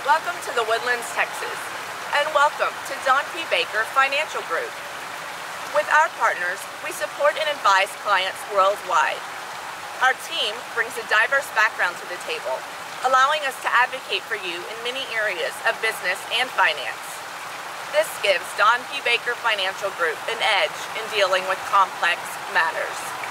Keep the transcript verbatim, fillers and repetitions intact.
Welcome to the Woodlands, Texas, and welcome to Don P. Baker Financial Group. With our partners, we support and advise clients worldwide. Our team brings a diverse background to the table, allowing us to advocate for you in many areas of business and finance. This gives Don P. Baker Financial Group an edge in dealing with complex matters.